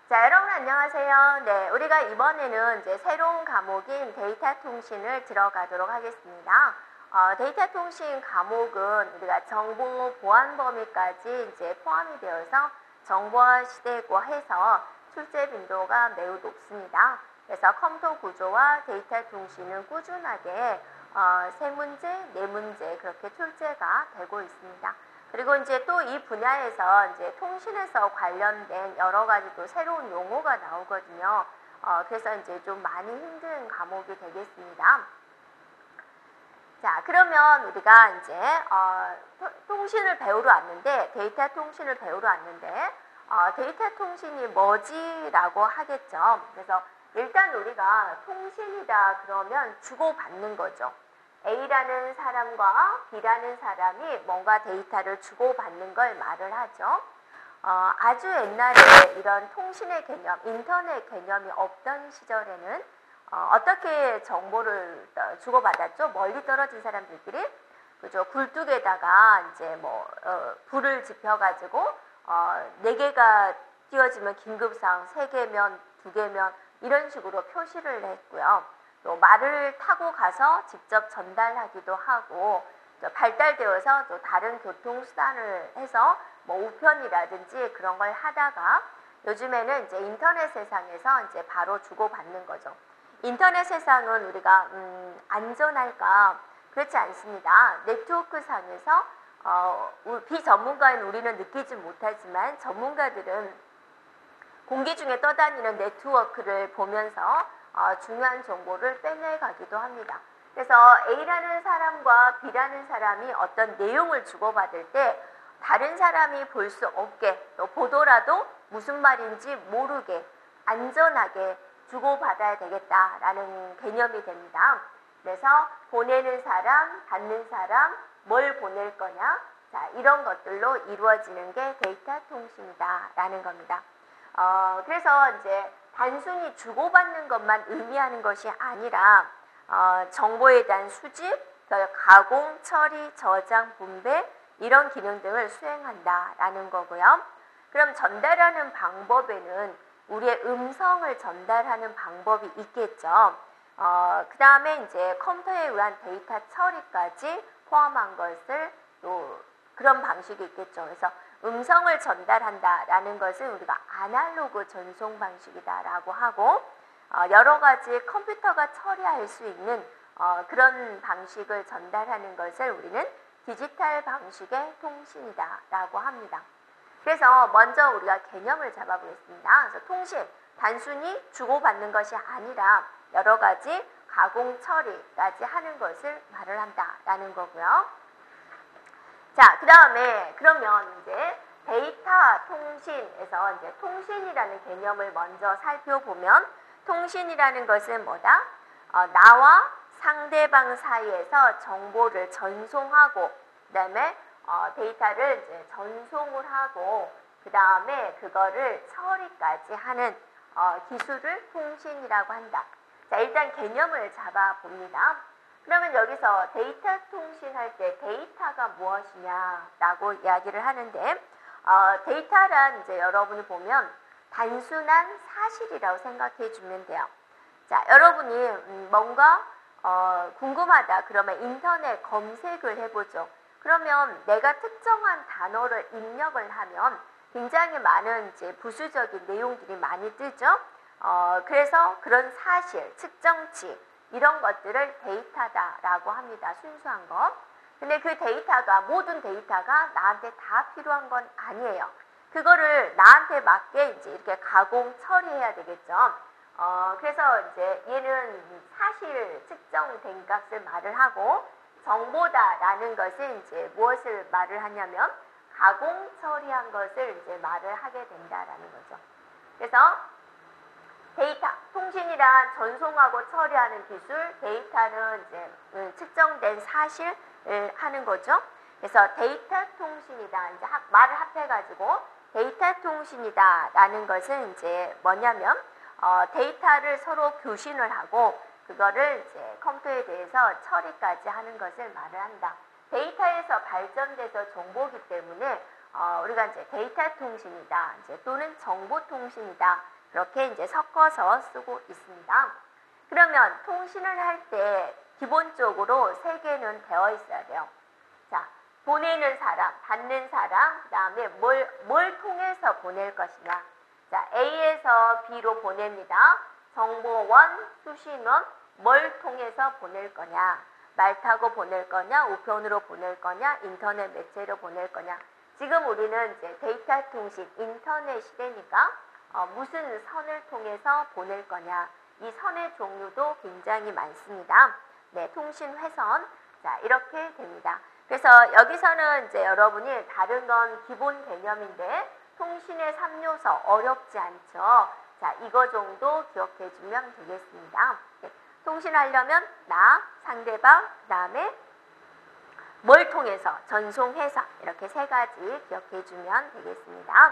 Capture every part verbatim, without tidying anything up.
자, 여러분 안녕하세요. 네, 우리가 이번에는 이제 새로운 과목인 데이터 통신을 들어가도록 하겠습니다. 어, 데이터 통신 과목은 우리가 정보 보안 범위까지 이제 포함이 되어서 정보화 시대고 해서 출제 빈도가 매우 높습니다. 그래서 컴퓨터 구조와 데이터 통신은 꾸준하게 어, 세 문제, 네 문제 그렇게 출제가 되고 있습니다. 그리고 이제 또 이 분야에서 이제 통신에서 관련된 여러 가지 또 새로운 용어가 나오거든요. 어, 그래서 이제 좀 많이 힘든 과목이 되겠습니다. 자, 그러면 우리가 이제 어, 통신을 배우러 왔는데, 데이터 통신을 배우러 왔는데, 어, 데이터 통신이 뭐지라고 하겠죠. 그래서 일단 우리가 통신이다 그러면 주고받는 거죠. A라는 사람과 B라는 사람이 뭔가 데이터를 주고받는 걸 말을 하죠. 어, 아주 옛날에 이런 통신의 개념, 인터넷 개념이 없던 시절에는 어, 어떻게 정보를 주고받았죠? 멀리 떨어진 사람들끼리 그죠? 굴뚝에다가 이제 뭐 어, 불을 지펴가지고 어, 네 개가 띄워지면 긴급상 세 개면 두 개면 이런 식으로 표시를 했고요. 또 말을 타고 가서 직접 전달하기도 하고 발달되어서 또 다른 교통수단을 해서 뭐 우편이라든지 그런 걸 하다가 요즘에는 이제 인터넷 세상에서 이제 바로 주고받는 거죠. 인터넷 세상은 우리가 음, 안전할까? 그렇지 않습니다. 네트워크 상에서 어, 비전문가인 우리는 느끼지 못하지만 전문가들은 공기 중에 떠다니는 네트워크를 보면서 어, 중요한 정보를 빼내가기도 합니다. 그래서 A라는 사람과 B라는 사람이 어떤 내용을 주고받을 때 다른 사람이 볼 수 없게 또 보더라도 무슨 말인지 모르게 안전하게 주고받아야 되겠다라는 개념이 됩니다. 그래서 보내는 사람, 받는 사람, 뭘 보낼 거냐, 자, 이런 것들로 이루어지는 게 데이터 통신이다라는 겁니다. 어, 그래서 이제 단순히 주고받는 것만 의미하는 것이 아니라 어, 정보에 대한 수집, 가공, 처리, 저장, 분배 이런 기능 등을 수행한다라는 거고요. 그럼 전달하는 방법에는 우리의 음성을 전달하는 방법이 있겠죠. 어, 그 다음에 이제 컴퓨터에 의한 데이터 처리까지 포함한 것을 또 그런 방식이 있겠죠. 그래서 음성을 전달한다라는 것은 우리가 아날로그 전송 방식이다라고 하고 어, 여러 가지 컴퓨터가 처리할 수 있는 어, 그런 방식을 전달하는 것을 우리는 디지털 방식의 통신이다라고 합니다. 그래서 먼저 우리가 개념을 잡아보겠습니다. 그래서 통신, 단순히 주고받는 것이 아니라 여러 가지 가공 처리까지 하는 것을 말을 한다라는 거고요. 자, 그 다음에 그러면 이제 데이터 통신에서 이제 통신이라는 개념을 먼저 살펴보면 통신이라는 것은 뭐다? 어, 나와 상대방 사이에서 정보를 전송하고 그 다음에 어, 데이터를 이제 전송을 하고 그 다음에 그거를 처리까지 하는 어, 기술을 통신이라고 한다. 자, 일단 개념을 잡아봅니다. 그러면 여기서 데이터 통신할 때 데이터가 무엇이냐라고 이야기를 하는데 어, 데이터란 이제 여러분이 보면 단순한 사실이라고 생각해 주면 돼요. 자, 여러분이 음, 뭔가 어, 궁금하다 그러면 인터넷 검색을 해보죠. 그러면 내가 특정한 단어를 입력을 하면 굉장히 많은 이제 부수적인 내용들이 많이 뜨죠. 어, 그래서 그런 사실, 측정치 이런 것들을 데이터다라고 합니다. 순수한 거. 근데 그 데이터가 모든 데이터가 나한테 다 필요한 건 아니에요. 그거를 나한테 맞게 이제 이렇게 가공 처리해야 되겠죠. 어, 그래서 이제 얘는 사실 측정된 값을 말을 하고 정보다라는 것은 이제 무엇을 말을 하냐면 가공 처리한 것을 이제 말을 하게 된다라는 거죠. 그래서 데이터, 통신이란 전송하고 처리하는 기술, 데이터는 이제 측정된 사실을 하는 거죠. 그래서 데이터 통신이다. 이제 말을 합해가지고 데이터 통신이다라는 것은 이제 뭐냐면 어, 데이터를 서로 교신을 하고 그거를 이제 컴퓨터에 대해서 처리까지 하는 것을 말을 한다. 데이터에서 발전돼서 정보기 때문에 어, 우리가 이제 데이터 통신이다, 이제 또는 정보 통신이다 그렇게 이제 섞어서 쓰고 있습니다. 그러면 통신을 할 때 기본적으로 세 개는 되어 있어야 돼요. 자, 보내는 사람, 받는 사람, 그 다음에 뭘, 뭘 통해서 보낼 것이냐. 자, A에서 B로 보냅니다. 정보원, 수신원, 뭘 통해서 보낼 거냐. 말 타고 보낼 거냐, 우편으로 보낼 거냐, 인터넷 매체로 보낼 거냐. 지금 우리는 이제 데이터 통신, 인터넷 시대니까 어, 무슨 선을 통해서 보낼 거냐. 이 선의 종류도 굉장히 많습니다. 네, 통신 회선. 자, 이렇게 됩니다. 그래서 여기서는 이제 여러분이 다른 건 기본 개념인데 통신의 삼 요소 어렵지 않죠. 자, 이거 정도 기억해 주면 되겠습니다. 네, 통신하려면 나, 상대방, 그 다음에 뭘 통해서, 전송해서 이렇게 세 가지 기억해 주면 되겠습니다.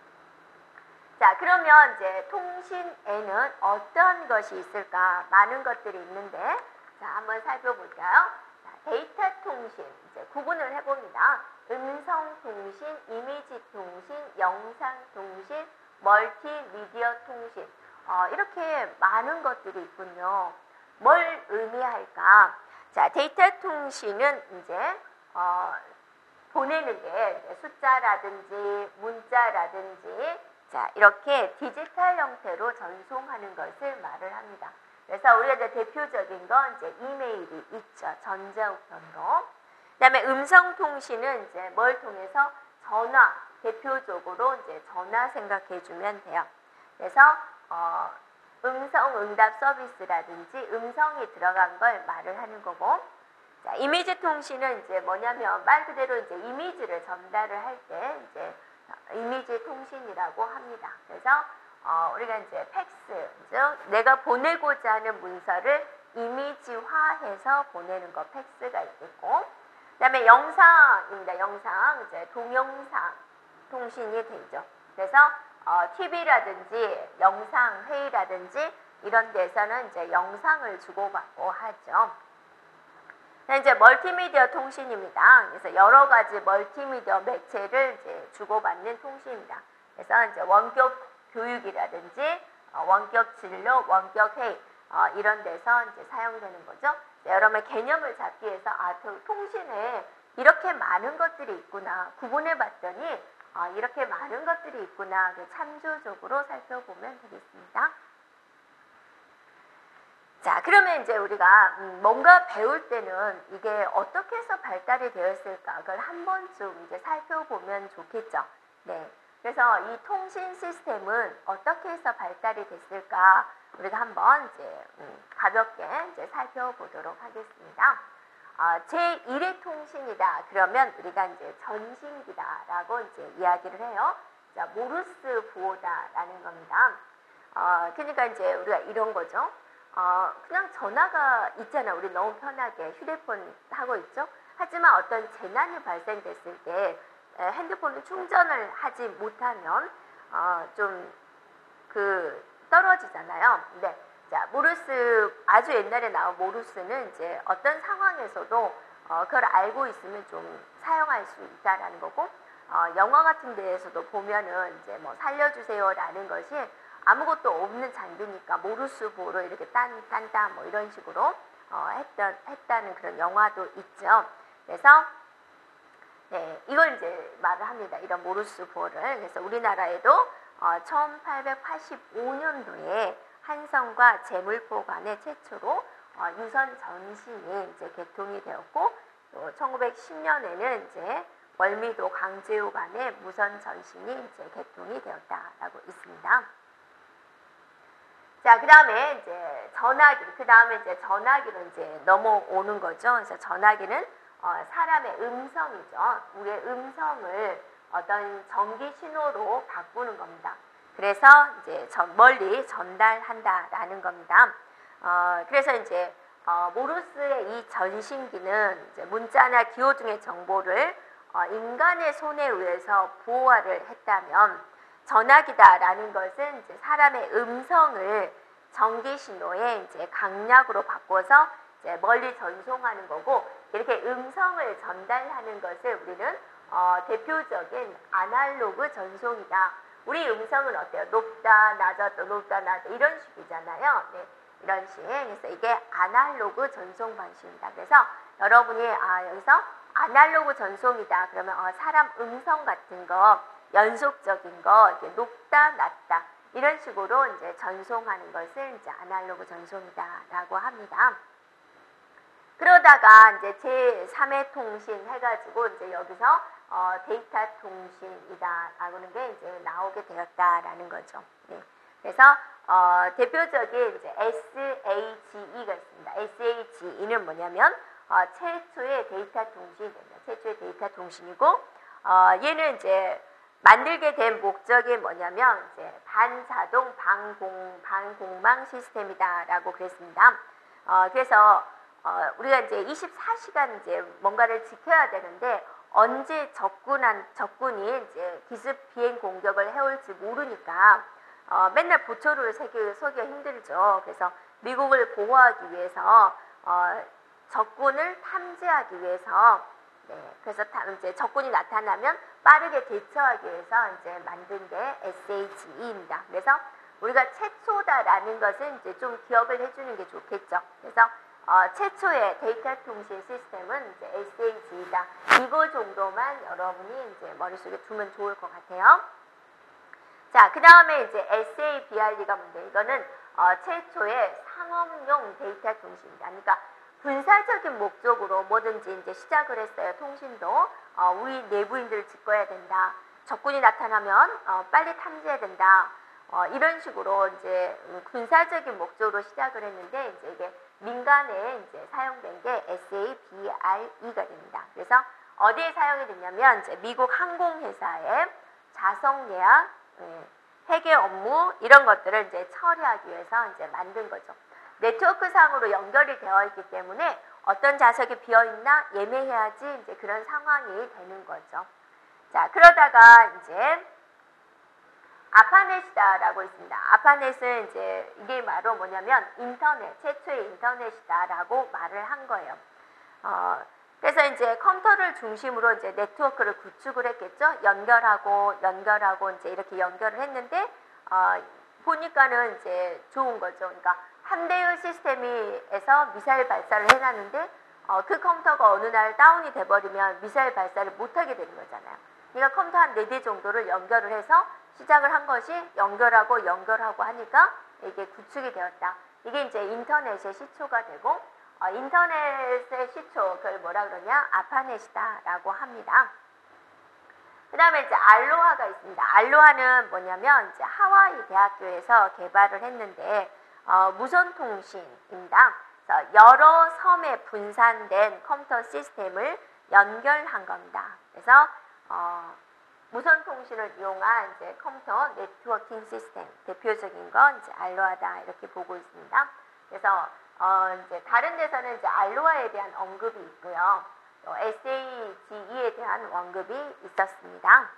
자, 그러면 이제 통신에는 어떤 것이 있을까? 많은 것들이 있는데, 자, 한번 살펴볼까요? 자, 데이터 통신, 이제 구분을 해봅니다. 음성 통신, 이미지 통신, 영상 통신, 멀티미디어 통신. 어, 이렇게 많은 것들이 있군요. 뭘 의미할까? 자, 데이터 통신은 이제, 어, 보내는 게 숫자라든지 문자라든지 자, 이렇게 디지털 형태로 전송하는 것을 말을 합니다. 그래서 우리가 이제 대표적인 건 이제 이메일이 있죠. 전자우편으로. 그 다음에 음성통신은 이제 뭘 통해서 전화, 대표적으로 이제 전화 생각해 주면 돼요. 그래서, 어, 음성 응답 서비스라든지 음성이 들어간 걸 말을 하는 거고, 자, 이미지 통신은 이제 뭐냐면 말 그대로 이제 이미지를 전달을 할 때 이제 이미지 통신이라고 합니다. 그래서 어, 우리가 이제 팩스, 즉 내가 보내고자 하는 문서를 이미지화해서 보내는 거 팩스가 있겠고, 그다음에 영상입니다. 영상, 이제 동영상 통신이 되죠. 그래서 어, 티비라든지 영상 회의라든지 이런 데서는 이제 영상을 주고받고 하죠. 이제 멀티미디어 통신입니다. 그래서 여러 가지 멀티미디어 매체를 이제 주고받는 통신입니다. 그래서 이제 원격 교육이라든지 어, 원격 진료, 원격 회의 어, 이런 데서 이제 사용되는 거죠. 여러분의 개념을 잡기 위해서 아, 통신에 이렇게 많은 것들이 있구나 구분해봤더니 어, 이렇게 많은 것들이 있구나 참조적으로 살펴보면 되겠습니다. 자, 그러면 이제 우리가 뭔가 배울 때는 이게 어떻게 해서 발달이 되었을까? 그걸 한 번쯤 이제 살펴보면 좋겠죠. 네. 그래서 이 통신 시스템은 어떻게 해서 발달이 됐을까? 우리가 한번 이제 가볍게 이제 살펴보도록 하겠습니다. 어, 제일의 통신이다. 그러면 우리가 이제 전신기다라고 이제 이야기를 해요. 자, 모르스 부호다라는 겁니다. 어, 그러니까 이제 우리가 이런 거죠. 어, 그냥 전화가 있잖아. 우리 너무 편하게 휴대폰 하고 있죠. 하지만 어떤 재난이 발생됐을 때 핸드폰을 충전을 하지 못하면 어, 좀 그 떨어지잖아요. 근데 자, 모르스 아주 옛날에 나온 모르스는 이제 어떤 상황에서도 어, 그걸 알고 있으면 좀 사용할 수 있다라는 거고, 어, 영화 같은 데에서도 보면은 이제 뭐 살려주세요라는 것이 아무것도 없는 장비니까 모르스 부호로 이렇게 딴딴딴 뭐 이런 식으로 어, 했던, 했다는 그런 영화도 있죠. 그래서 네, 이걸 이제 말을 합니다. 이런 모르스 부호를. 그래서 우리나라에도 어, 천팔백팔십오 년도에 한성과 제물포 간에 최초로 어, 유선 전신이 이제 개통이 되었고, 또 천구백십 년에는 이제 월미도 강제우 간에 무선 전신이 이제 개통이 되었다라고 있습니다. 자, 그 다음에 이제 전화기, 그 다음에 이제 전화기로 이제 넘어오는 거죠. 그래서 전화기는 어, 사람의 음성이죠. 우리의 음성을 어떤 전기 신호로 바꾸는 겁니다. 그래서 이제 전, 멀리 전달한다라는 겁니다. 어, 그래서 이제 어, 모르스의 이 전신기는 이제 문자나 기호 등의 정보를 어, 인간의 손에 의해서 부호화를 했다면, 전화기다라는 것은 이제 사람의 음성을 전기 신호에 이제 강약으로 바꿔서 이제 멀리 전송하는 거고, 이렇게 음성을 전달하는 것을 우리는 어, 대표적인 아날로그 전송이다. 우리 음성은 어때요? 높다, 낮았다, 높다, 낮다 이런 식이잖아요. 네, 이런 식. 그래서 이게 아날로그 전송 방식입니다. 그래서 여러분이 아 여기서 아날로그 전송이다. 그러면 어, 사람 음성 같은 거 연속적인 거 이렇게 높다, 낮다 이런 식으로 이제 전송하는 것을 이제 아날로그 전송이다라고 합니다. 그러다가 이제 제삼의 통신 해가지고 이제 여기서 어, 데이터 통신이다라는 게 이제 나오게 되었다라는 거죠. 네. 그래서 어, 대표적인 이제 에스에이치이가 있습니다. 에스에이치이는 뭐냐면 어, 최초의 데이터 통신입니다. 최초의 데이터 통신이고 어, 얘는 이제 만들게 된 목적이 뭐냐면 이제 반자동 반공 반공망 시스템이다라고 그랬습니다. 어, 그래서 어, 우리가 이제 이십사 시간 이제 뭔가를 지켜야 되는데 언제 적군한 적군이 이제 기습 비행 공격을 해올지 모르니까 어, 맨날 보초를 세기 서기가 힘들죠. 그래서 미국을 보호하기 위해서 어, 적군을 탐지하기 위해서 네, 그래서 이제 적군이 나타나면 빠르게 대처하기 위해서 이제 만든 게 에스에이치이입니다. 그래서 우리가 최초다라는 것은 이제 좀 기억을 해주는 게 좋겠죠. 그래서 어, 최초의 데이터 통신 시스템은 이제 에스에이치이다. 이거 정도만 여러분이 이제 머릿속에 두면 좋을 것 같아요. 자, 그 다음에 이제 에스에이비알디가 뭔데? 이거는 어, 최초의 상업용 데이터 통신입니다. 그러니까 군사적인 목적으로 뭐든지 이제 시작을 했어요. 통신도 어, 우리 내부인들을 지켜야 된다. 적군이 나타나면 어, 빨리 탐지해야 된다. 어, 이런 식으로 이제 군사적인 목적으로 시작을 했는데 이제 이게 민간에 이제 사용된 게 에스에이비알이가 됩니다. 그래서 어디에 사용이 됐냐면 이제 미국 항공회사의 자석 예약, 예, 회계 업무 이런 것들을 이제 처리하기 위해서 이제 만든 거죠. 네트워크 상으로 연결이 되어 있기 때문에 어떤 좌석이 비어 있나 예매해야지 이제 그런 상황이 되는 거죠. 자, 그러다가 이제 아파넷이다라고 있습니다. 아파넷은 이제 이게 바로 뭐냐면 인터넷, 최초의 인터넷이다라고 말을 한 거예요. 어, 그래서 이제 컴퓨터를 중심으로 이제 네트워크를 구축을 했겠죠. 연결하고 연결하고 이제 이렇게 연결을 했는데 어, 보니까는 이제 좋은 거죠. 그러니까 한 대의 시스템에서 미사일 발사를 해놨는데 어, 그 컴퓨터가 어느 날 다운이 돼버리면 미사일 발사를 못하게 되는 거잖아요. 그러니까 컴퓨터 한 네 대 정도를 연결을 해서 시작을 한 것이 연결하고 연결하고 하니까 이게 구축이 되었다. 이게 이제 인터넷의 시초가 되고 어, 인터넷의 시초, 그걸 뭐라 그러냐? 아파넷이다라고 합니다. 그 다음에 이제 알로하가 있습니다. 알로하는 뭐냐면 이제 하와이 대학교에서 개발을 했는데 어, 무선통신입니다. 그래서 여러 섬에 분산된 컴퓨터 시스템을 연결한 겁니다. 그래서 어, 무선통신을 이용한 이제 컴퓨터 네트워킹 시스템 대표적인 건 이제 알로하다 이렇게 보고 있습니다. 그래서 어, 이제 다른 데서는 이제 알로하에 대한 언급이 있고요. 또 에스에이치이에 대한 언급이 있었습니다.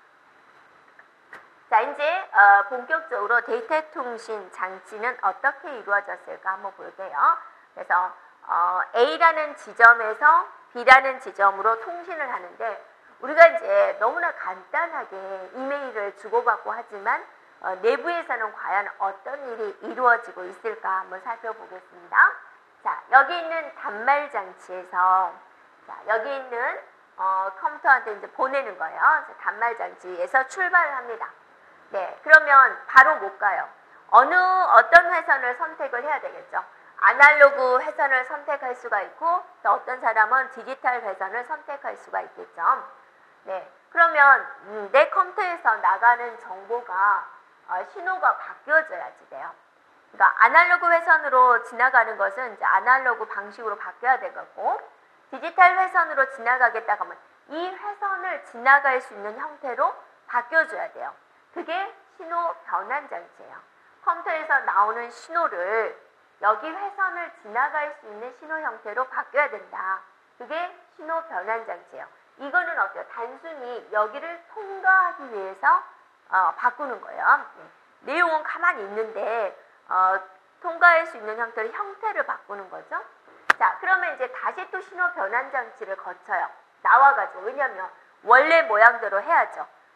자, 이제 어, 본격적으로 데이터 통신 장치는 어떻게 이루어졌을까 한번 볼게요. 그래서 어, A라는 지점에서 B라는 지점으로 통신을 하는데 우리가 이제 너무나 간단하게 이메일을 주고받고 하지만 어, 내부에서는 과연 어떤 일이 이루어지고 있을까 한번 살펴보겠습니다. 자, 여기 있는 단말 장치에서 자, 여기 있는 어, 컴퓨터한테 이제 보내는 거예요. 단말 장치에서 출발을 합니다. 네, 그러면 바로 못 가요. 어느 어떤 회선을 선택을 해야 되겠죠. 아날로그 회선을 선택할 수가 있고 또 어떤 사람은 디지털 회선을 선택할 수가 있겠죠. 네, 그러면 음, 내 컴퓨터에서 나가는 정보가 어, 신호가 바뀌어져야지 돼요. 그러니까 아날로그 회선으로 지나가는 것은 이제 아날로그 방식으로 바뀌어야 되겠고 디지털 회선으로 지나가겠다 하면 이 회선을 지나갈 수 있는 형태로 바뀌어줘야 돼요. 그게 신호 변환 장치예요. 컴퓨터에서 나오는 신호를 여기 회선을 지나갈 수 있는 신호 형태로 바뀌어야 된다. 그게 신호 변환 장치예요. 이거는 어때요? 단순히 여기를 통과하기 위해서 어, 바꾸는 거예요. 네. 내용은 가만히 있는데 어, 통과할 수 있는 형태로 형태를 바꾸는 거죠. 자, 그러면 이제 다시 또 신호 변환 장치를 거쳐요. 나와가지고. 왜냐하면 원래 모양대로 해야죠.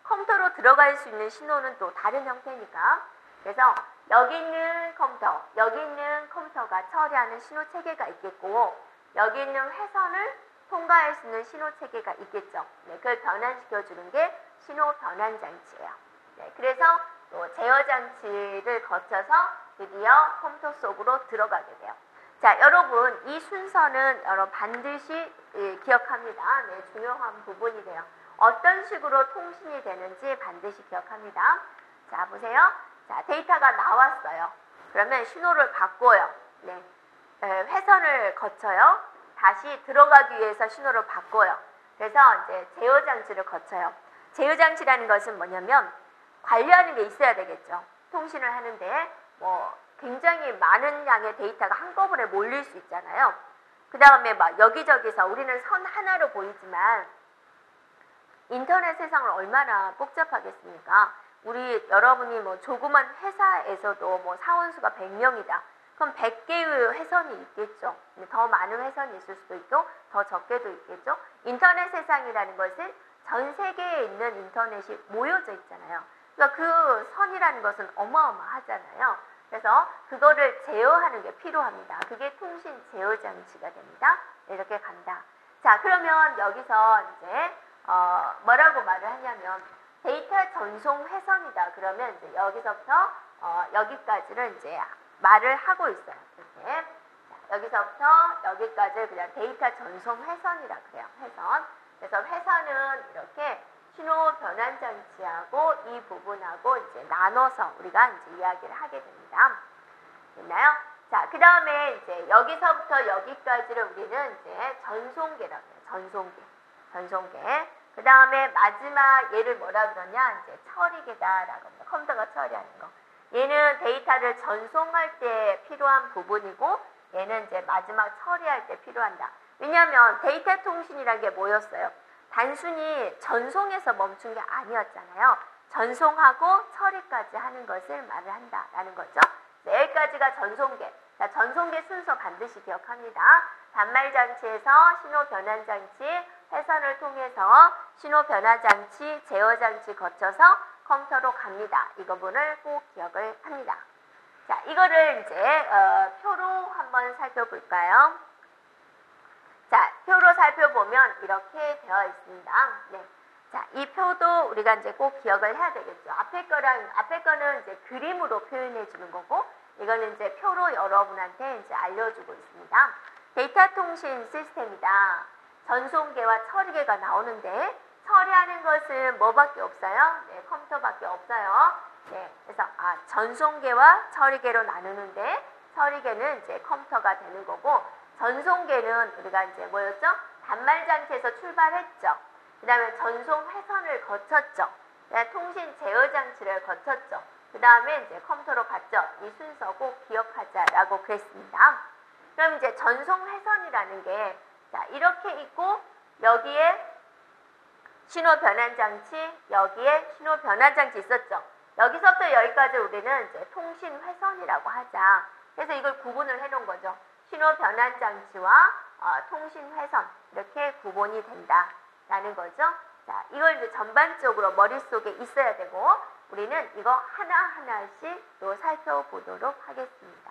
컴퓨터로 들어갈 수 있는 신호는 또 다른 형태니까. 그래서 여기 있는 컴퓨터, 여기 있는 컴퓨터가 처리하는 신호 체계가 있겠고, 여기 있는 회선을 통과할 수 있는 신호 체계가 있겠죠. 네, 그걸 변환시켜 주는 게 신호 변환 장치예요. 네, 그래서 또 제어 장치를 거쳐서 드디어 컴퓨터 속으로 들어가게 돼요. 자, 여러분 이 순서는 여러분 반드시 예, 기억합니다. 네, 중요한 부분이 돼요. 어떤 식으로 통신이 되는지 반드시 기억합니다. 자, 보세요. 자, 데이터가 나왔어요. 그러면 신호를 바꿔요. 네, 에, 회선을 거쳐요. 다시 들어가기 위해서 신호를 바꿔요. 그래서 이제 제어 장치를 거쳐요. 제어 장치라는 것은 뭐냐면 관리하는 게 있어야 되겠죠. 통신을 하는데 뭐 굉장히 많은 양의 데이터가 한꺼번에 몰릴 수 있잖아요. 그 다음에 막 여기저기서 우리는 선 하나로 보이지만 인터넷 세상은 얼마나 복잡하겠습니까? 우리 여러분이 뭐 조그만 회사에서도 뭐 사원수가 백 명이다. 그럼 백 개의 회선이 있겠죠. 더 많은 회선이 있을 수도 있고 더 적게도 있겠죠. 인터넷 세상이라는 것은 전 세계에 있는 인터넷이 모여져 있잖아요. 그러니까 그 선이라는 것은 어마어마하잖아요. 그래서 그거를 제어하는 게 필요합니다. 그게 통신 제어 장치가 됩니다. 이렇게 간다. 자, 그러면 여기서 이제 어, 뭐라고 말을 하냐면 데이터 전송 회선이다. 그러면 이제 여기서부터 어, 여기까지를 이제 말을 하고 있어요. 이렇게. 자, 여기서부터 여기까지 그냥 데이터 전송 회선이라 그래요. 회선. 그래서 회선은 이렇게 신호 변환 장치하고 이 부분하고 이제 나눠서 우리가 이제 이야기를 하게 됩니다. 됐나요? 자, 그 다음에 이제 여기서부터 여기까지를 우리는 이제 전송계라고 해요. 전송계. 전송계. 그 다음에 마지막 얘를 뭐라 그러냐? 이제 처리계다라고 합니다. 컴퓨터가 처리하는 거. 얘는 데이터를 전송할 때 필요한 부분이고 얘는 이제 마지막 처리할 때 필요한다. 왜냐하면 데이터 통신이라는 게 뭐였어요? 단순히 전송에서 멈춘 게 아니었잖아요. 전송하고 처리까지 하는 것을 말을 한다라는 거죠. 여기까지가 전송계. 자, 전송계 순서 반드시 기억합니다. 단말 장치에서 신호 변환 장치, 회선을 통해서 신호 변환 장치, 제어 장치 거쳐서 컴퓨터로 갑니다. 이 부분을 꼭 기억을 합니다. 자, 이거를 이제 어, 표로 한번 살펴볼까요? 자, 표로 살펴보면 이렇게 되어 있습니다. 네. 자, 이 표도 우리가 이제 꼭 기억을 해야 되겠죠. 앞에 거랑, 앞에 거는 이제 그림으로 표현해 주는 거고, 이거는 이제 표로 여러분한테 이제 알려주고 있습니다. 데이터 통신 시스템이다. 전송계와 처리계가 나오는데, 처리하는 것은 뭐밖에 없어요? 네, 컴퓨터밖에 없어요. 네, 그래서, 아, 전송계와 처리계로 나누는데, 처리계는 이제 컴퓨터가 되는 거고, 전송계는 우리가 이제 뭐였죠? 단말 장치에서 출발했죠. 그 다음에 전송 회선을 거쳤죠. 통신 제어 장치를 거쳤죠. 그 다음에 이제 컴퓨터로 갔죠. 이 순서 꼭 기억하자라고 그랬습니다. 그럼 이제 전송 회선이라는 게 자, 이렇게 있고 여기에 신호 변환 장치, 여기에 신호 변환 장치 있었죠. 여기서부터 여기까지 우리는 이제 통신 회선이라고 하자. 그래서 이걸 구분을 해 놓은 거죠. 신호 변환 장치와 어, 통신 회선 이렇게 구분이 된다라는 거죠. 자, 이걸 이제 전반적으로 머릿속에 있어야 되고 우리는 이거 하나하나씩 또 살펴보도록 하겠습니다.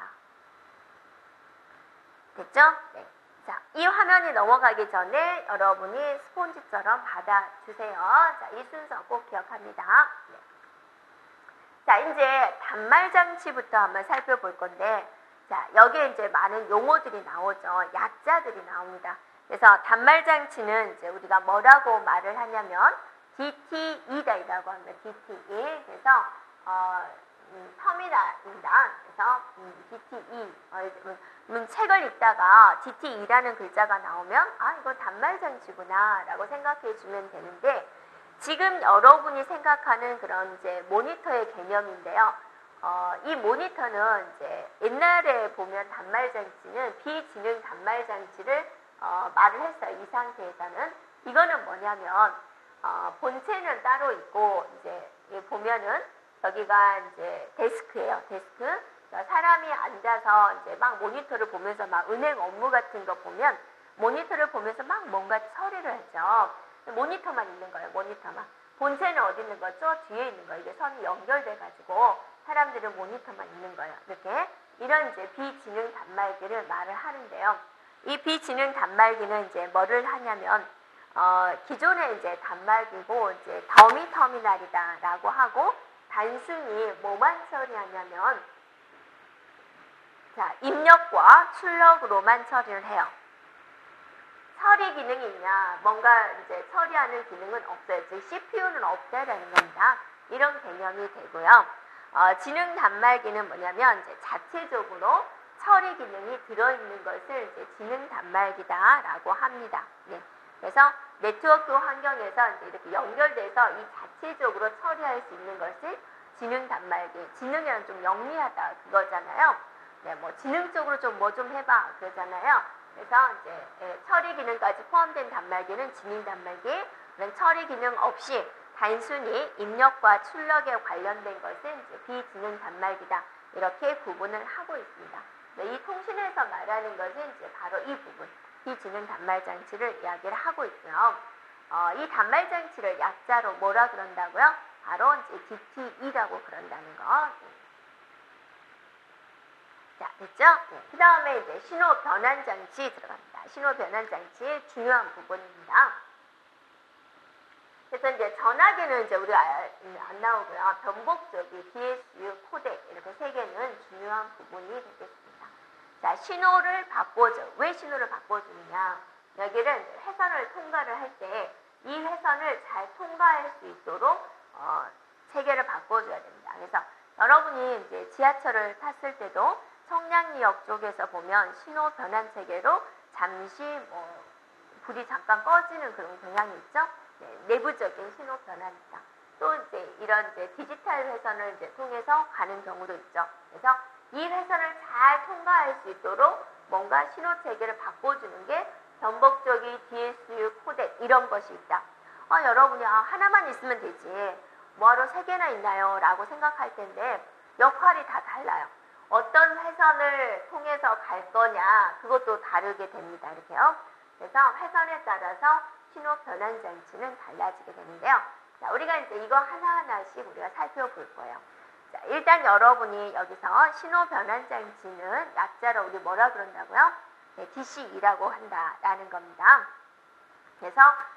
됐죠? 네. 자, 이 화면이 넘어가기 전에 여러분이 스폰지처럼 받아주세요. 자, 이 순서 꼭 기억합니다. 네. 자, 이제 단말 장치부터 한번 살펴볼 건데 자, 여기에 이제 많은 용어들이 나오죠. 약자들이 나옵니다. 그래서 단말 장치는 이제 우리가 뭐라고 말을 하냐면 디티이다라고 합니다. 디티이. 그래서 어, 음, 터미널입니다. 그래서 음, 디티이. 어, 음, 책을 읽다가 디티이라는 글자가 나오면 아, 이거 단말 장치구나라고 생각해 주면 되는데 지금 여러분이 생각하는 그런 이제 모니터의 개념인데요. 어, 이 모니터는 이제 옛날에 보면 단말 장치는 비지능 단말 장치를 어, 말을 했어요. 이 상태에서는 이거는 뭐냐면 어, 본체는 따로 있고 이제 보면은 여기가 이제 데스크예요. 데스크. 그러니까 사람이 앉아서 이제 막 모니터를 보면서 막 은행 업무 같은 거 보면 모니터를 보면서 막 뭔가 처리를 하죠. 모니터만 있는 거예요. 모니터만. 본체는 어디 있는 거죠? 뒤에 있는 거. 이게 선이 연결돼 가지고 사람들은 모니터만 있는 거예요. 이렇게 이런 이제 비지능 단말기를 말을 하는데요. 이 비지능 단말기는 이제 뭐를 하냐면 어, 기존의 이제 단말기고 이제 더미 터미널이다라고 하고 단순히 뭐만 처리하냐면 자, 입력과 출력으로만 처리를 해요. 처리 기능이 있냐? 뭔가 이제 처리하는 기능은 없어요. 즉 씨피유는 없다라는 겁니다. 이런 개념이 되고요. 어, 지능 단말기는 뭐냐면 이제 자체적으로 처리 기능이 들어있는 것을 이제 지능 단말기다라고 합니다. 네. 그래서 네트워크 환경에서 이제 이렇게 연결돼서 이 자체적으로 처리할 수 있는 것을 지능 단말기. 지능이란 좀 영리하다 그거잖아요. 네, 뭐 지능적으로 좀 뭐 좀 해봐 그러잖아요. 그래서 이제 예, 처리 기능까지 포함된 단말기는 지능 단말기. 그런 처리 기능 없이 단순히 입력과 출력에 관련된 것은 이제 비지능 단말기다. 이렇게 구분을 하고 있습니다. 네, 이 통신에서 말하는 것은 이제 바로 이 부분, 비지능 단말 장치를 이야기를 하고 있고요. 어, 이 단말 장치를 약자로 뭐라 그런다고요? 바로 이제 디티이라고 그런다는 거. 자, 됐죠? 네, 그 다음에 이제 신호 변환 장치 들어갑니다. 신호 변환 장치의 중요한 부분입니다. 그래서 이제 전화기는 이제 우리가 안 나오고요. 변곡적이 디에스유, 코덱 이렇게 세 개는 중요한 부분이 되겠습니다. 자, 신호를 바꿔줘. 왜 신호를 바꿔주느냐? 여기를 회선을 통과를 할 때 이 회선을 잘 통과할 수 있도록 어, 체계를 바꿔줘야 됩니다. 그래서 여러분이 이제 지하철을 탔을 때도 청량리역 쪽에서 보면 신호 변환 체계로 잠시 뭐 불이 잠깐 꺼지는 그런 경향이 있죠. 네, 내부적인 신호 변환이다. 또 이제 이런 이제 디지털 회선을 이제 통해서 가는 경우도 있죠. 그래서 이 회선을 잘 통과할 수 있도록 뭔가 신호 체계를 바꿔주는 게 변곡적인 디에스유, 코덱 이런 것이 있다. 아, 여러분이 아, 하나만 있으면 되지. 뭐하러 세 개나 있나요? 라고 생각할 텐데 역할이 다 달라요. 어떤 회선을 통해서 갈 거냐 그것도 다르게 됩니다. 이렇게요. 그래서 회선에 따라서 신호 변환 장치는 달라지게 되는데요. 자, 우리가 이제 이거 하나하나씩 우리가 살펴볼 거예요. 자, 일단 여러분이 여기서 신호 변환 장치는 약자로 우리 뭐라 그런다고요? 네, 디씨이라고 한다라는 겁니다. 그래서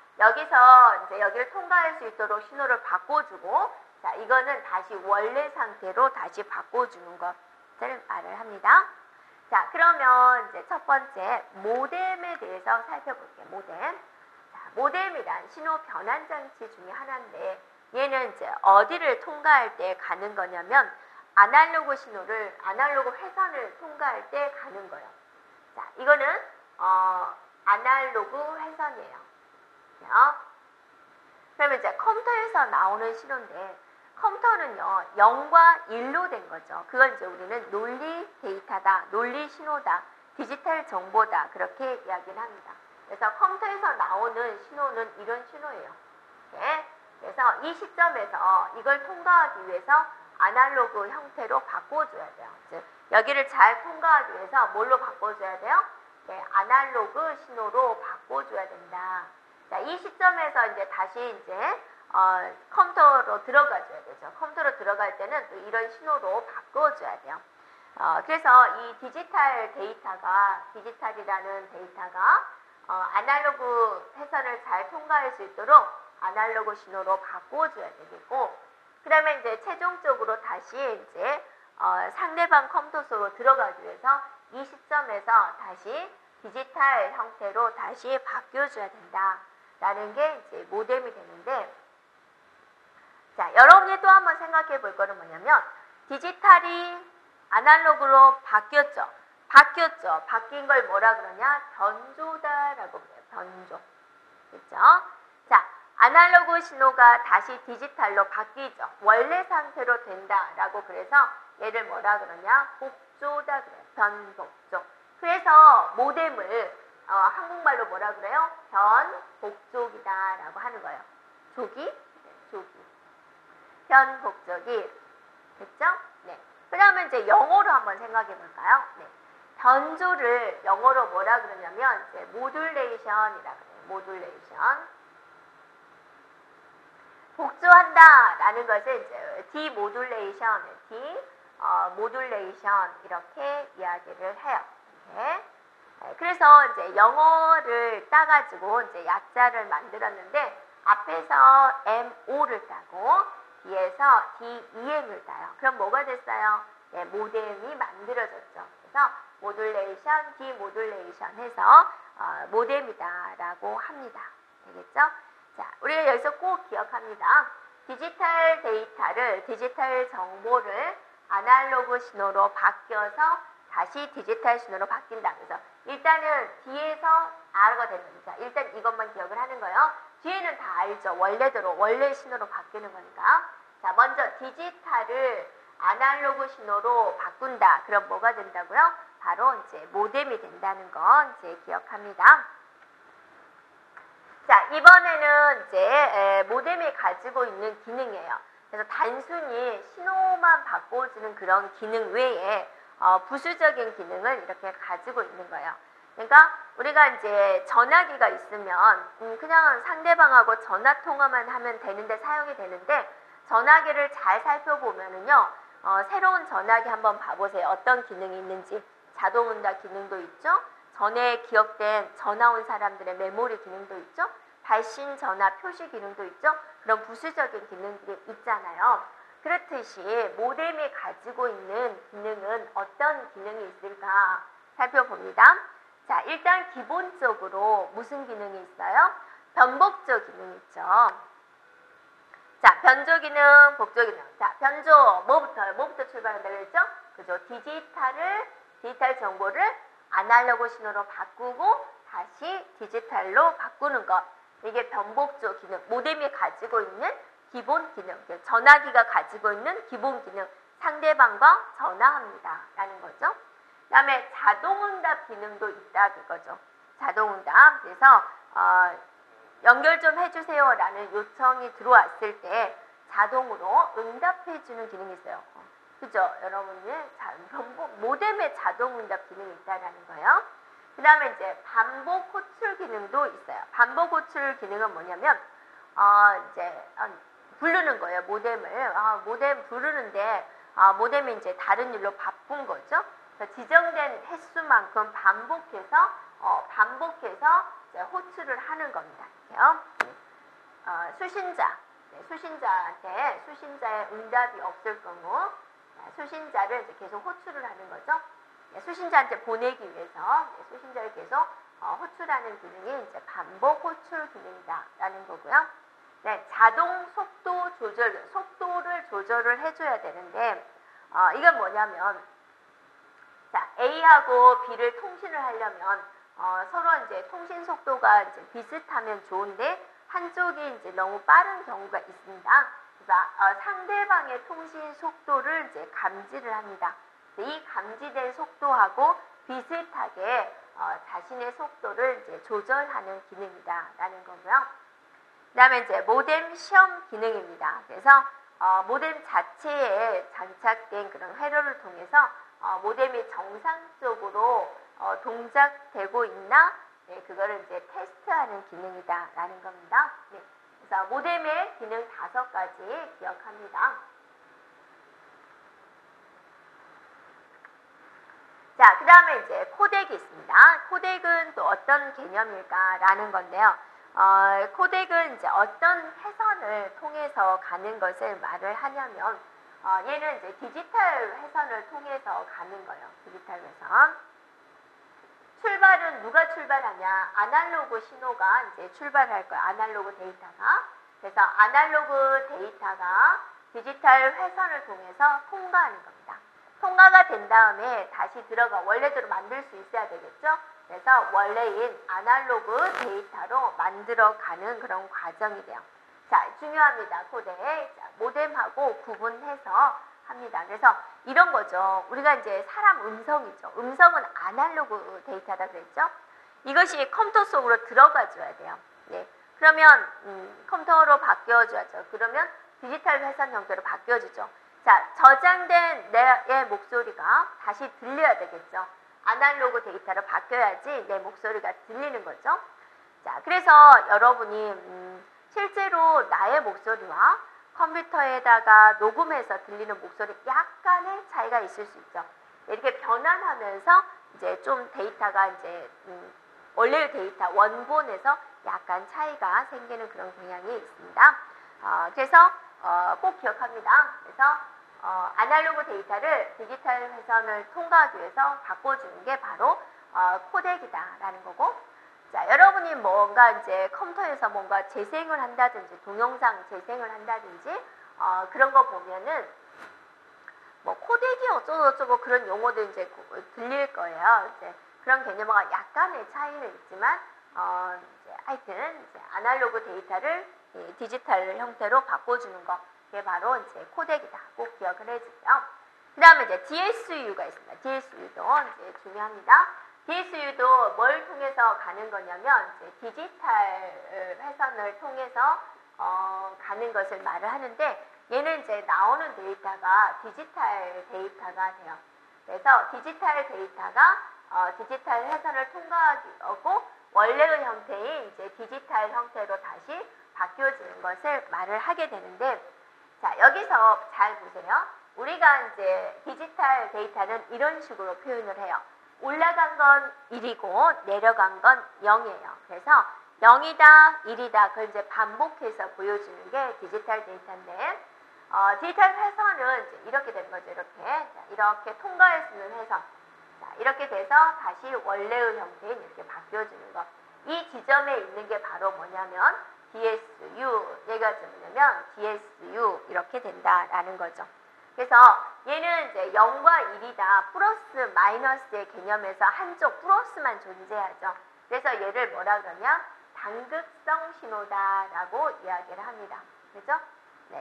여기서 이제 여기를 통과할 수 있도록 신호를 바꿔주고, 자, 이거는 다시 원래 상태로 다시 바꿔주는 것을 말을 합니다. 자, 그러면 이제 첫 번째 모뎀에 대해서 살펴볼게요. 모뎀. 자, 모뎀이란 신호 변환 장치 중에 하나인데 얘는 이제 어디를 통과할 때 가는 거냐면 아날로그 신호를 아날로그 회선을 통과할 때 가는 거예요. 자, 이거는 어, 아날로그 회선이에요. 어? 그러면 이제 컴퓨터에서 나오는 신호인데 컴퓨터는요 영과 일로 된 거죠. 그걸 이제 우리는 논리 데이터다, 논리 신호다, 디지털 정보다 그렇게 이야기를 합니다. 그래서 컴퓨터에서 나오는 신호는 이런 신호예요. 네? 그래서 이 시점에서 이걸 통과하기 위해서 아날로그 형태로 바꿔줘야 돼요. 즉 여기를 잘 통과하기 위해서 뭘로 바꿔줘야 돼요? 네, 아날로그 신호로 바꿔줘야 된다. 자, 이 시점에서 이제 다시 이제 어, 컴퓨터로 들어가줘야 되죠. 컴퓨터로 들어갈 때는 또 이런 신호로 바꿔줘야 돼요. 어, 그래서 이 디지털 데이터가 디지털이라는 데이터가 어, 아날로그 회선을 잘 통과할 수 있도록 아날로그 신호로 바꿔줘야 되겠고, 그 다음에 이제 최종적으로 다시 이제 어, 상대방 컴퓨터 속으로 들어가기 위해서 이 시점에서 다시 디지털 형태로 다시 바뀌어줘야 된다라는 게 이제 모뎀이 되는데, 자, 여러분이 또 한번 생각해 볼 거는 뭐냐면 디지털이 아날로그로 바뀌었죠. 바뀌었죠. 바뀐 걸 뭐라 그러냐? 변조다라고 그래요. 변조. 그렇죠? 자, 아날로그 신호가 다시 디지털로 바뀌죠. 원래 상태로 된다라고 그래서 얘를 뭐라 그러냐? 복조다 그래요. 변복조. 그래서 모뎀을 어, 한국말로 뭐라 그래요? 변복족이다라고 하는 거예요. 족이? 네, 족이. 변복족이. 됐죠? 네. 그 다음에 이제 영어로 한번 생각해 볼까요? 네. 변조를 영어로 뭐라 그러냐면 이제 모듈레이션이라 그래요. 모듈레이션. 복조한다라는 것은 이제 디모듈레이션, 디 어, 모듈레이션 이렇게 이야기를 해요. 이렇게. 네, 그래서 이제 영어를 따가지고 이제 약자를 만들었는데 앞에서 엠오를 따고 뒤에서 디이엠을 따요. 그럼 뭐가 됐어요? 네, 모뎀이 만들어졌죠. 그래서 모듈레이션, 디모듈레이션 해서 어, 모뎀이다라고 합니다. 되겠죠? 자, 우리가 여기서 꼭 기억합니다. 디지털 데이터를, 디지털 정보를 아날로그 신호로 바뀌어서 다시 디지털 신호로 바뀐다. 그래서 일단은 뒤에서 R가 되는 거니까 일단 이것만 기억을 하는 거예요. 뒤에는 다 알죠. 원래대로 원래 신호로 바뀌는 거니까. 자, 먼저 디지털을 아날로그 신호로 바꾼다. 그럼 뭐가 된다고요? 바로 이제 모뎀이 된다는 건 이제 기억합니다. 자, 이번에는 이제 모뎀이 가지고 있는 기능이에요. 그래서 단순히 신호만 바꿔주는 그런 기능 외에 어, 부수적인 기능을 이렇게 가지고 있는 거예요. 그러니까 우리가 이제 전화기가 있으면 음, 그냥 상대방하고 전화 통화만 하면 되는데 사용이 되는데 전화기를 잘 살펴보면은요, 어, 새로운 전화기 한번 봐보세요. 어떤 기능이 있는지. 자동응답 기능도 있죠. 전에 기억된 전화 온 사람들의 메모리 기능도 있죠. 발신 전화 표시 기능도 있죠. 그런 부수적인 기능들이 있잖아요. 그렇듯이 모뎀이 가지고 있는 기능은 어떤 기능이 있을까 살펴봅니다. 자, 일단 기본적으로 무슨 기능이 있어요? 변복조 기능이 있죠. 자, 변조 기능, 복조 기능. 자, 변조 뭐부터요? 뭐부터 출발한다 그랬죠? 그죠? 디지털을, 디지털 정보를 아날로그 신호로 바꾸고 다시 디지털로 바꾸는 것. 이게 변복조 기능, 모뎀이 가지고 있는 기본 기능, 전화기가 가지고 있는 기본 기능, 상대방과 전화합니다 라는 거죠. 그 다음에 자동응답 기능도 있다 그거죠. 자동응답. 그래서 어, 연결 좀 해주세요 라는 요청이 들어왔을 때 자동으로 응답해주는 기능이 있어요. 그죠? 여러분들 모뎀에 자동응답 기능이 있다는 거예요. 그 다음에 이제 반복 호출 기능도 있어요. 반복 호출 기능은 뭐냐면 어, 이제 어, 부르는 거예요. 모뎀을. 아, 모뎀 부르는데 아, 모뎀이 이제 다른 일로 바쁜 거죠. 그래서 지정된 횟수만큼 반복해서 어, 반복해서 이제 호출을 하는 겁니다. 이렇게요. 어, 수신자, 네, 수신자한테 수신자의 응답이 없을 경우 수신자를 이제 계속 호출을 하는 거죠. 네, 수신자한테 보내기 위해서 네, 수신자를 계속 어, 호출하는 기능이 이제 반복 호출 기능이다라는 거고요. 네, 자동 속도 조절, 속도를 조절을 해줘야 되는데 어, 이건 뭐냐면 자, A하고 B를 통신을 하려면 어, 서로 이제 통신 속도가 이제 비슷하면 좋은데 한쪽이 이제 너무 빠른 경우가 있습니다. 그래서 어, 상대방의 통신 속도를 이제 감지를 합니다. 이 감지된 속도하고 비슷하게 어, 자신의 속도를 이제 조절하는 기능이다라는 거고요. 그 다음에 이제 모뎀 시험 기능입니다. 그래서 어, 모뎀 자체에 장착된 그런 회로를 통해서 어, 모뎀이 정상적으로 어, 동작되고 있나, 네, 그거를 이제 테스트하는 기능이다라는 겁니다. 네, 그래서 모뎀의 기능 다섯 가지 기억합니다. 자, 그 다음에 이제 코덱이 있습니다. 코덱은 또 어떤 개념일까라는 건데요. 어, 코덱은 이제 어떤 회선을 통해서 가는 것을 말을 하냐면, 어, 얘는 이제 디지털 회선을 통해서 가는 거예요. 디지털 회선. 출발은 누가 출발하냐? 아날로그 신호가 이제 출발할 거예요. 아날로그 데이터가. 그래서 아날로그 데이터가 디지털 회선을 통해서 통과하는 겁니다. 통과가 된 다음에 다시 들어가 원래대로 만들 수 있어야 되겠죠. 그래서 원래인 아날로그 데이터로 만들어가는 그런 과정이 돼요. 자, 중요합니다. 코덱. 자, 모뎀하고 구분해서 합니다. 그래서 이런 거죠. 우리가 이제 사람 음성이죠. 음성은 아날로그 데이터다 그랬죠. 이것이 컴퓨터 속으로 들어가 줘야 돼요. 네. 그러면 음, 컴퓨터로 바뀌어줘야죠. 그러면 디지털 회선 형태로 바뀌어주죠. 자, 저장된 내 목소리가 다시 들려야 되겠죠. 아날로그 데이터로 바뀌어야지 내 목소리가 들리는 거죠. 자, 그래서 여러분이 음, 실제로 나의 목소리와 컴퓨터에다가 녹음해서 들리는 목소리 약간의 차이가 있을 수 있죠. 이렇게 변환하면서 이제 좀 데이터가 이제 음, 원래의 데이터 원본에서 약간 차이가 생기는 그런 경향이 있습니다. 어, 그래서 어, 꼭 기억합니다. 그래서 어, 아날로그 데이터를 디지털 회선을 통과하기 위해서 바꿔주는 게 바로 어, 코덱이다라는 거고, 자, 여러분이 뭔가 이제 컴퓨터에서 뭔가 재생을 한다든지 동영상 재생을 한다든지 어, 그런 거 보면은 뭐 코덱이 어쩌고저쩌고 그런 용어도 이제 들릴 거예요. 이제 그런 개념과 약간의 차이는 있지만 어, 이제 하여튼 이제 아날로그 데이터를 이 디지털 형태로 바꿔주는 거, 그게 바로 이제 코덱이다. 꼭 기억을 해주세요. 그 다음에 이제 디에스유가 있습니다. 디에스유도 이제 중요합니다. 디에스유도 뭘 통해서 가는 거냐면 이제 디지털 회선을 통해서 어, 가는 것을 말을 하는데, 얘는 이제 나오는 데이터가 디지털 데이터가 돼요. 그래서 디지털 데이터가 어, 디지털 회선을 통과하고 원래의 형태인 이제 디지털 형태로 다시 바뀌어지는 것을 말을 하게 되는데, 자, 여기서 잘 보세요. 우리가 이제 디지털 데이터는 이런 식으로 표현을 해요. 올라간 건 일이고 내려간 건 영이에요. 그래서 영이다, 일이다, 그걸 이제 반복해서 보여주는 게 디지털 데이터인데, 어, 디지털 회선은 이제 이렇게 되는 거죠. 이렇게. 자, 이렇게 통과할 수 있는 회선. 자, 이렇게 돼서 다시 원래의 형태인 이렇게 바뀌어주는 것. 이 지점에 있는 게 바로 뭐냐면 디에스유, 얘가 뭐냐면 디에스유 이렇게 된다라는 거죠. 그래서 얘는 이제 영과 일이다, 플러스 마이너스의 개념에서 한쪽 플러스만 존재하죠. 그래서 얘를 뭐라 그러냐? 단극성 신호다라고 이야기를 합니다. 그죠? 네.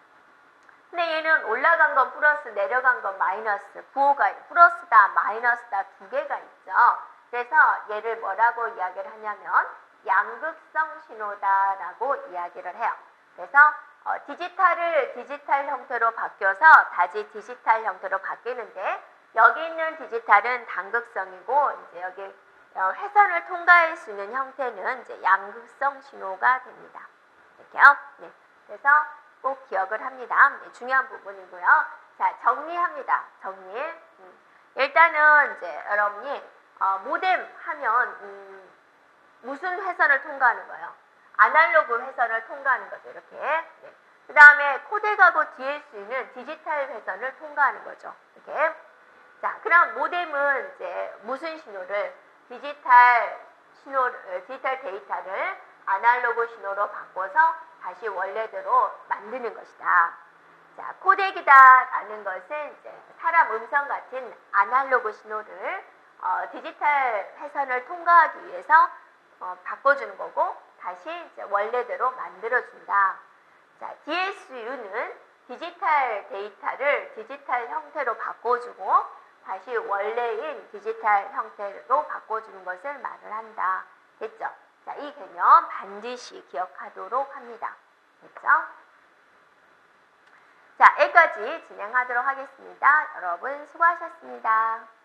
근데 얘는 올라간 건 플러스, 내려간 건 마이너스, 부호가 플러스다, 마이너스다 두 개가 있죠. 그래서 얘를 뭐라고 이야기를 하냐면 양극성 신호다라고 이야기를 해요. 그래서 어, 디지털을 디지털 형태로 바뀌어서 다시 디지털 형태로 바뀌는데, 여기 있는 디지털은 단극성이고 이제 여기 어, 회선을 통과할 수 있는 형태는 이제 양극성 신호가 됩니다. 이렇게요. 네. 그래서 꼭 기억을 합니다. 네, 중요한 부분이고요. 자, 정리합니다. 정리. 음. 일단은 이제 여러분이 어, 모뎀 하면 음, 무슨 회선을 통과하는 거예요? 아날로그 회선을 통과하는 거죠. 이렇게. 네. 그 다음에 코덱하고 디에스유는 디지털 회선을 통과하는 거죠. 이렇게. 자, 그럼 모뎀은 이제 무슨 신호를? 디지털 신호, 디지털 데이터를 아날로그 신호로 바꿔서 다시 원래대로 만드는 것이다. 자, 코덱이다라는 것은 이제 사람 음성 같은 아날로그 신호를 어, 디지털 회선을 통과하기 위해서 어, 바꿔주는 거고, 다시 이제 원래대로 만들어준다. 자, 디에스유는 디지털 데이터를 디지털 형태로 바꿔주고 다시 원래인 디지털 형태로 바꿔주는 것을 말을 한다. 됐죠? 자, 이 개념 반드시 기억하도록 합니다. 됐죠? 자, 여기까지 진행하도록 하겠습니다. 여러분 수고하셨습니다.